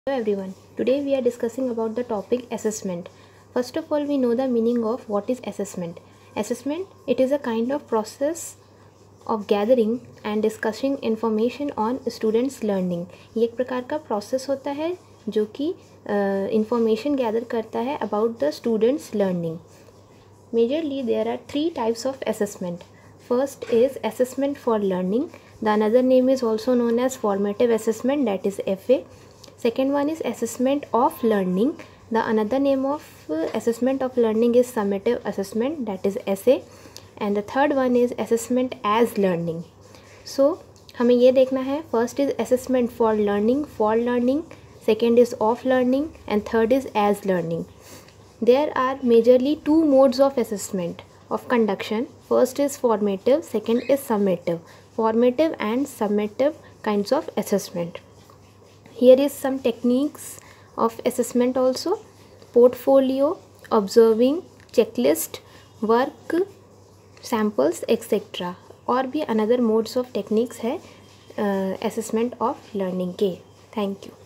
Hello everyone. Today we are discussing about the topic assessment. First of all, we know the meaning of what is assessment. Assessment, it is a kind of process of gathering and discussing information on students learning. ये एक प्रकार का process होता है जो कि information gather करता है about the students learning. Majorly there are three types of assessment. First is assessment for learning. The another name is also known as formative assessment, that is FA. Second one is assessment of learning. The another name of assessment of learning is summative assessment, that is SA. And the third one is assessment as learning. So हमें ये देखना है, first is assessment for learning, second is of learning, and third is as learning. There are majorly two modes of assessment of conduction. First is formative, second is summative. Formative and summative kinds of assessment. Here is some techniques of assessment also: portfolio, observing, checklist, work, samples, etc. और भी another modes of techniques है assessment of learning के. Thank you.